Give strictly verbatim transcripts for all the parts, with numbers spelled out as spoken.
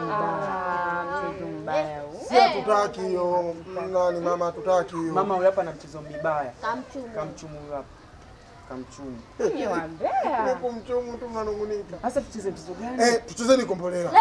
mbaya. Mchezo mbaya huu. Si hatutaki hiyo. Nani mama hatutaki hiyo. Mama huyu hapa na mchezo mbaya. Kamchumu. Kamchumu huyu hapa. Kamchumu. Ni wambea. Ni kumchumu tu mnanungunika. Sasa tucheze mchezo gani? Eh, tuchezeni kombolela.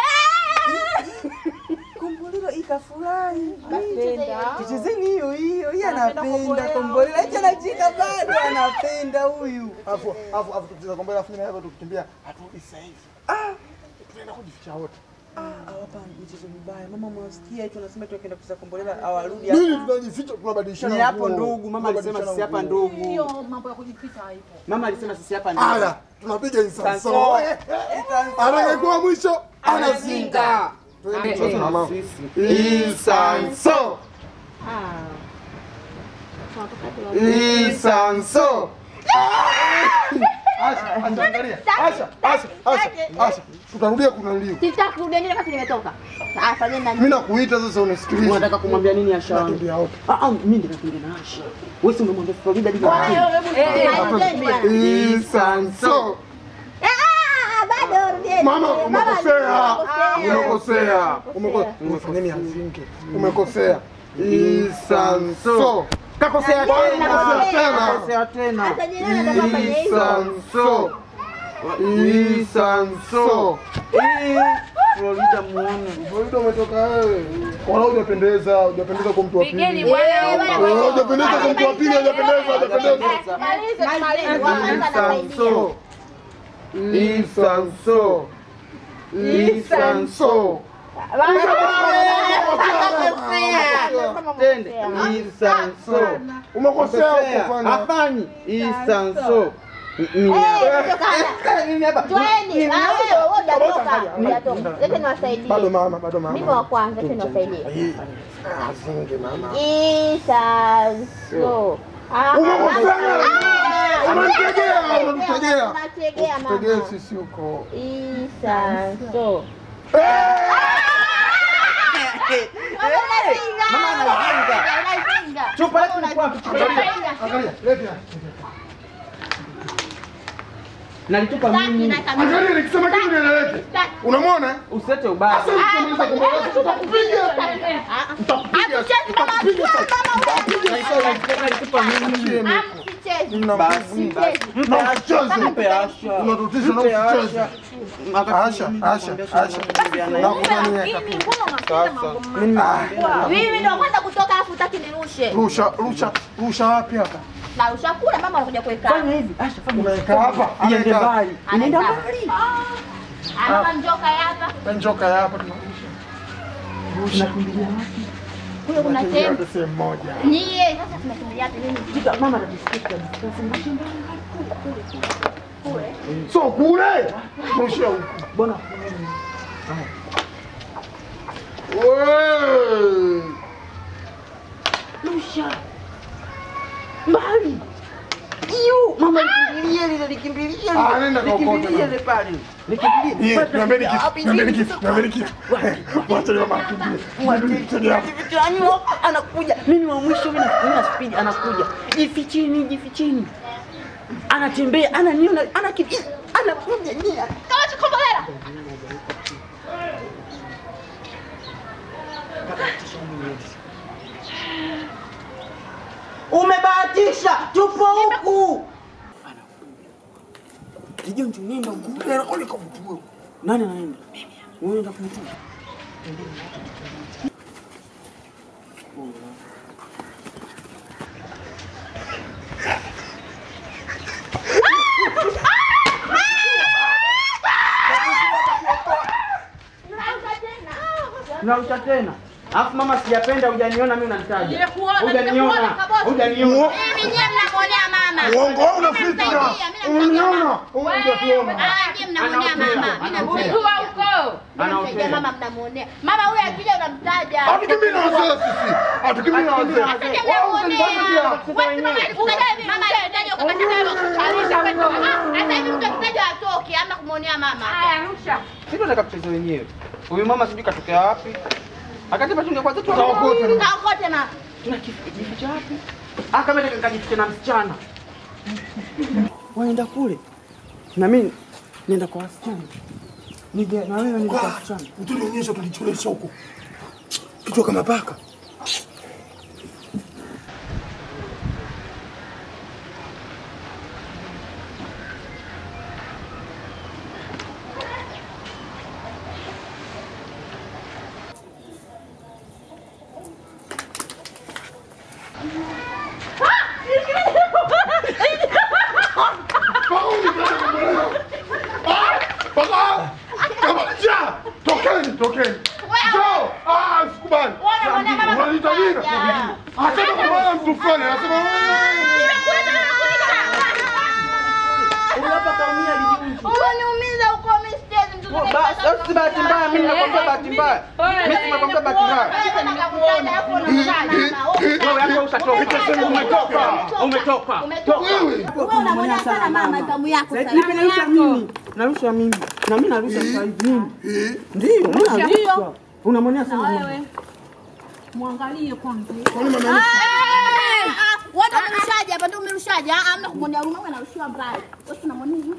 Kombolela ikafurahi. Napenda. Tuchezeni hiyo hiyo. Yeye anapenda kombolela. Hicho anachika bado anapenda huyu. Afu afu afu tucheza kombolela afu hapa tukikimbia haturudi sasa hivi. Ah! Tunaenda kujificha wote. Ah, hapa mchezo mbaya. Mama mwasikia hicho anasema tukaenda kucheza kombolela awarudi hapa. Mimi tunajificha tunabadilishana. Ni hapo ndugu. Mama alisema sisi hapa ndugu. Hiyo mambo ya kujificha haipo. Mama alisema sisi hapa ndugu. Haya, tunapiga insanso. Anayekuwa mwisho anazinga. Twende tucheze na mama. Insanso. Ah. Insanso. Asha, angalia. Asha, Asha, Asha, Asha. Tutarudia kunaliwa. Sitakurudia nini wakati nimetoka. Ah, fanyeni nani? Mimi nakuita sasa unasikiliza. Unataka kumwambia nini Asha? Tunakimbia wote. Ah ah, mimi ndio nakimbia na Asha. Wewe si umemwambia Florida hadi kwa Insanso. Ah, bado rudieni. Mama umekosea. Umekosea. Umekosea. Umefanya nini azinge? Umekosea. Insanso. kakosea tena. Kakosea tena. Hata jina nataka kufanya hivyo. Insanso. Insanso. Eh, Florida muone. Florida umetoka wewe. Wala hujapendeza, hujapendeza kwa mtu wa pili. Pigeni bwana. Hujapendeza kwa mtu wa pili, hujapendeza, hujapendeza. Malize, malize. Insanso. Insanso. Insanso. Tende. Insanso. Umekosea kufanya. Afanyi. Insanso. Mimi hapa. Tweni, na wewe hujatoka. Hujatoka. Lete niwasaidie. Bado mama, bado mama. Mimi wa kwanza tena niwasaidie. Asinge mama. Insanso. Umekosea. Unamtegea, unamtegea. Unategea mama. Tegea sisi huko. Insanso. Mama anazinga. Chupa yetu ni kwa Angalia, leta. nalitupa mimi. Angalia nikisema kitu nieleweke. Unamwona? Usete ubaya. Sasa ukimaliza kumwona tutakupiga. Tutakupiga. Tutakupiga. Nalitupa mimi. Basi. Mchezo. Mpe Asha. Unatutisha na mchezo. Asha, Asha, Asha. Na kudhani Mimi ndio kwanza kutoka afu utaki nirushe. Rusha, rusha, rusha wapi hapa? Na rusha kule mama anakuja kuweka. Fanya hivi. Asha fanya. Unaweka hapa. Iende mbali. Inaenda mbali. Anapa njoka hapa. Njoka hapa tunarusha. Rusha. Nakimbilia wapi? Kule kuna sehemu. Sehemu moja. Nyie sasa tunakimbilia wapi mimi? Jika mama anajisikia discuss. Kule. So kule. Rusha huko. Bwana. Wewe. Rusha. Mbali. Iyo, mama likimbilie lile likimbilie. Ah, nenda kwa kokote. Likimbilie ile pale. Likimbilie. Ye, niambeni kitu, niambeni kitu, niambeni kitu. Wacha leo makimbie. Jificheni anakuja. Mimi wa mwisho mimi na speed anakuja. Jificheni, jificheni. Anatembea, ananiona, anakimbia, anakuja nia. Kawacha kombolela. Umebahatisha, tupo huku. Kijio ndio nenda huku. Anakwenda kumtua. Nani anaenda? Mimi. Wewe unaenda kumtua. Unauta tena. Alafu mama sijapenda hujaniona mimi unanitaja. Hujaniona. Hujaniona. Mimi nyewe mnamuonea mama. Uongo wewe unaficha. Unaniona? Unajua Ah, nyewe mnamuonea mama. Mimi namjua huko. Anaongea mama mnamuonea. Mama huyu akija unamtaja. Hatukimbii na wazee sisi. Hatukimbii na wazee. Sasa mnamuonea. Wewe mama anahitaji ukapata wewe kuchalisha kwetu. Ah, sasa hivi mtu akitaja atoke ama kumuonea mama. Haya, rusha. Sio nataka kucheza wenyewe. Huyu mama sijui katokea wapi. Akasema tungekuwa zetu Taokote. Taokote na. Tunakificha wapi? Ah, kama ndio nikajificha na msichana. Waenda kule. Na mimi nenda kwa wasichana. Nije na wewe nitakuchana. Utanionyesha tulicholesha huko. Kichwa kama paka. Tokeni, tokeni. Njoo. Ah, sikubali. Unaniita nini? Anasema kwa mtu fulani, anasema Unapa kaumia lijiuzi. Unaniumiza huko mistake mtoto. Basi si bahati mbaya, mimi nakwambia bahati mbaya. Mimi nakwambia bahati mbaya. Wewe hapo usatoka. Umetoka. Umetoka. wewe. Wewe unamwona sana mama damu yako Sasa sana. hivi narusha mimi. Narusha mimi. Na mimi narusha sasa hivi mimi. Ndio, mimi narusha. Unamwona sana wewe. Muangalie kwanza. Kwani mama Watu wamerushaje hapa ndio umerushaje? Ah, amna kumwonea huruma wewe narushiwa mbali. Wewe unamwona nini?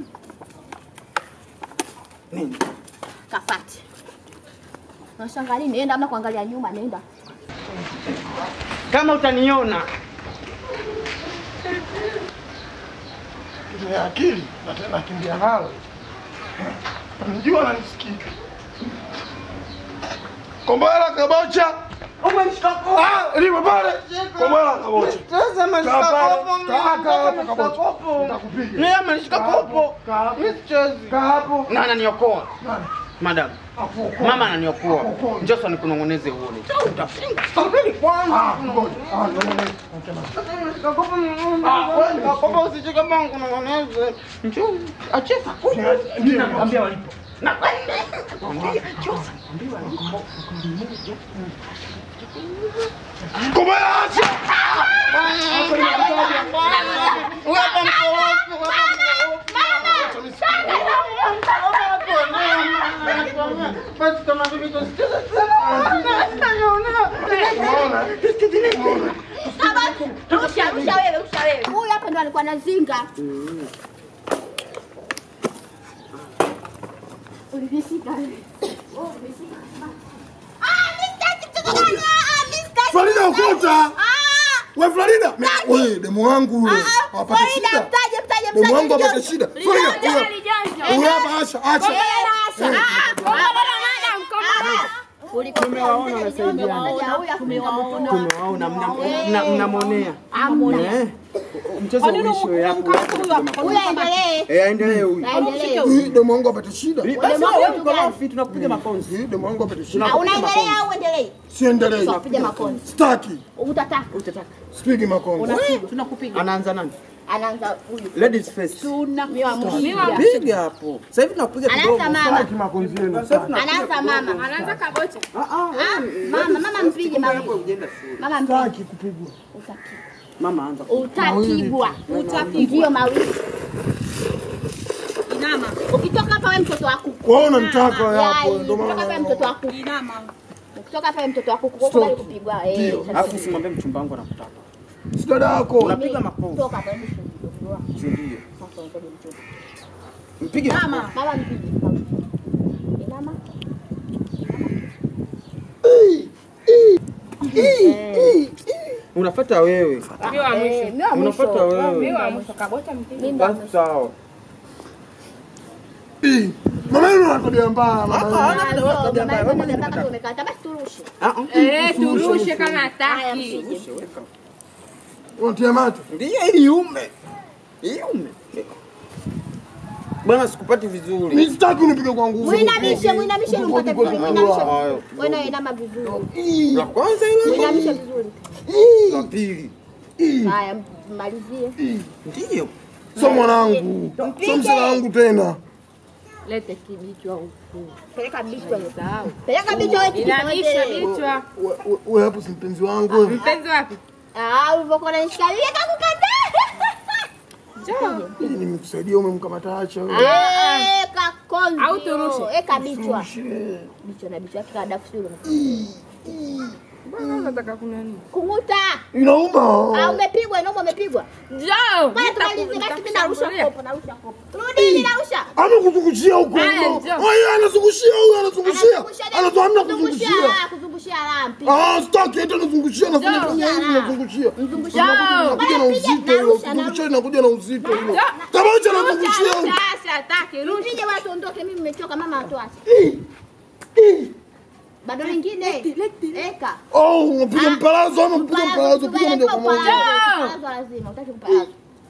Nini? Kafati. Unashangaa nenda amna kuangalia nyuma nenda. Kama utaniona Kile akili na tena kimbia nalo. Unajua ananisikia. Kombora kabocha. umenishika kopo. Ah, lima pale. Kombora kabocha. Sasa umenishika kopo. Kaka hapo kabocha. Nitakupiga. Ni umenishika kopo. Kaa Mimi sichezi. Kaa hapo. Na ananiokoa. Nani? Madam. Afuko. Mama ananiokoa. Njoo nikunongoneze uone. Subiri kwanza. Ah, ngoja. Ah, ngoja. Sasa umenishika kopo. Ah, wewe kopo usishike bangu nongoneze. Njoo acheza kopo. Ndio nakwambia walipo. Na kwambia chosa. Kombora acha. Wewe mko basi kama hivi tusicheze tena. Rusha, rusha wewe, rusha wewe. Huyu hapa ndo alikuwa anazinga. Ulivisika. Oh, ulivisika. Ah, mistake mtoto wangu. Ah, mistake. Florida ukuta. Ah. Wewe Florida, wewe demu wangu yule. Hapata shida. Florida mtaje, mtaje, Demu wangu mtaje. hapata shida. Florida, huyo hapa acha, acha. Tumewaona wanasaidiana. Tumewaona mnamwonea. Eh. Mchezo uisho yako. Huyu aendelee. Eh, aendelee huyu. Hii demu wangu hapata shida. Basi wewe mkorofi tunakupiga makonzi. Hii demu wangu hapata shida. Unaendelea au uendelee? Siendelee. Tunakupiga makonzi. Staki. Utataka. Utataka. Sipigi makonzi. Tunakupiga. Anaanza nani? Anaanza huyu. Ladies first. Tunakupiga. Piga hapo. Sasa hivi tunakupiga kidogo. Anaanza mama. Sitaki makonzi yenu. Anaanza mama. Anaanza kabocha. Ah ah. Ah, mama, mama mpige mama. Mama mpige. Sitaki kupigwa. Utaki. Mama anza. Utapigwa. Utapigwa. Ndio mawili. Inama. Ukitoka hapa wewe mtoto wa kuku. Wewe unanitaka hapo Yai, ndio ukitoka hapa wewe maana. mtoto wa kuku. Inama. Ukitoka hapa wewe mtoto wa kuku. Kwa kubali kupigwa. Eh. Alafu simwambie mchumba wangu anakutaka. Si dada yako. Unapiga makonzi. Toka hapa wewe mtoto. Ndio. Sasa ngoja mtoto. Mpige Mama. Mama mpige. Inama. Unafuata wewe. Mimi wa mwisho. Mimi wa mwisho. Unafuata wewe. Mimi wa mwisho kabocha mpige. Mimi wa Basi mwisho. sawa. Ii, mama yenu ana tabia mbaya mama yenu. Umekata basi turushe. Ah ah. Eh, turushe kama Haya hataki. mpige. Unatia macho. Ndio iume. Iume. Bwana sikupati vizuri. Mimi sitaki unipige kwa nguvu. Muinamishe, muinamishe mpate vizuri. Muinamishe. Wewe na inama vizuri. Ii, La kwanza ile. Muinamishe vizuri. ii, La pili. ii. Haya malizie. Ndio. Sio mwanangu. Sio msela wangu tena. Lete kibichwa huku. Peleka bichwa usahau. Peleka bichwa wewe Inamisha kidogo. bichwa. We- we- Wewe hapo si mpenzi wangu wewe. Mpenzi wapi? Ah, ulivyokuwa unanishikilia kakukata. Njoo. Ili nimekusaidia umemkamata acha wewe. Eh, kakonzo. Au turushe? Eka bichwa. Shie. Bichwa na bichwa kika dafu sio. Ii, ii. Bwana unataka kuna nini? Kunguta. Inauma. Ah, umepigwa, inauma umepigwa. Njoo. Bwana tumalize basi mimi narusha kopo, narusha kopo. Rudi ni narusha. Amekuzungushia huko. Haya anazungushia huyu anazungushia. Anatuamna kuzungushia. Kuzungushia lampi. Ah, staki hata anazungushia anafanya fanya hivi anazungushia. Inakuja na uzito huo. Kuzungushia inakuja na uzito huo. Kama acha anazungushia huyo. Sasa atake. Rudi. Rudi watu ondoke, mimi nimechoka, mama atuache. Bado lingine. Eka. Oh, unapiga mpalazo ama unapiga mpalazo piga moja kwa moja. Mpalazo lazima, utaki kupalazo.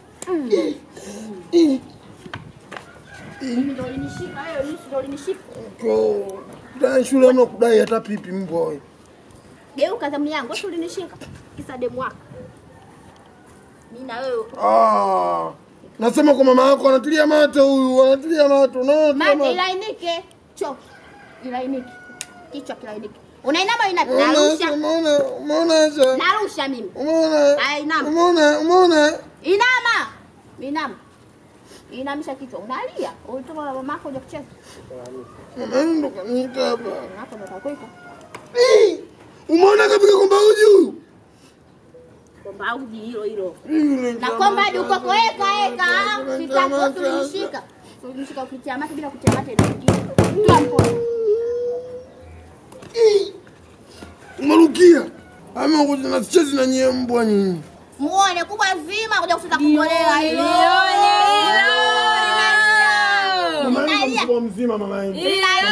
Mimi ndo ulinishika wewe, mimi ndo ulinishika. Ko, dai shule ama kudai hata pipi mbwa wewe. Geuka zamu yangu, wewe ulinishika. Kisa demu wako. Mimi na wewe. Ah. Nasema kwa mama yako anatilia mate huyu, anatilia mate. No, mate ilainike. Choki. Ilainike. Kichwa kilainike. Unainama inarusha. Umeona, umeona acha. Narusha mimi. Umeona? Ai inama. Umeona, umeona? Inama. Inama. Inamisha kichwa. Unalia. Ulitoka na mama yako uje kucheza. Mama ndo kaniita hapa. Hapo ndo kakwiko. Umeona kabisa kwamba huyu? Kwamba uji hilo hilo. Na kwamba hadi uko koeka eka. Sitaki ulinishika. Ulinishika ukitia mate bila kutia mate ndio kitu. Toa mkono. Umerukia. Ama uko na chezi na nyie mbwa nyinyi. Muone kubwa zima kuja kufuta kubolea hilo. Mama kwa mzima mama yangu.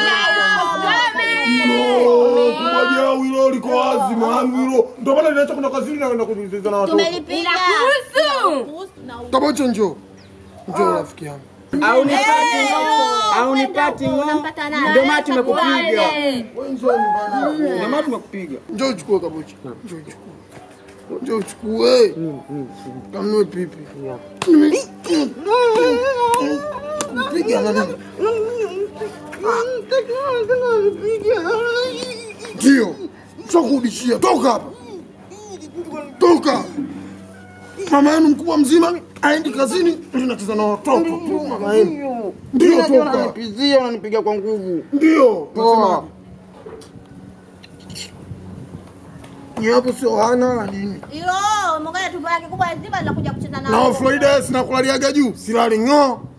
Hilo. Kubwa jao hilo liko wazi mwanangu hilo. Ndio maana ninaacha kwenda kazini na kwenda kujiuliza na watu. Tumelipiga. Kuhusu. Kabocho njoo. Njoo rafiki yangu. Au nipati ngo. Au nipati ngo. Ndio maana tumekupiga. Wewe njoo bana. Ndio maana tumekupiga. Njoo chukua kabocho. Njoo chukua. Njoo chukue. Kanunue pipi. Piga na nini? Ndio. Tukurudishia. Toka hapa. Toka. Mama yenu mkubwa mzima aendi kazini, tunacheza na watoto tu mama yenu. Ndio toka. Unanipizia, unanipiga kwa nguvu. Ndio. Toa. Ni hapo sio hana nini? Hilo, mwangalia tumbo lake kubwa zima linakuja kucheza na. Na Florida sina kulaliaga juu, silali ng'o.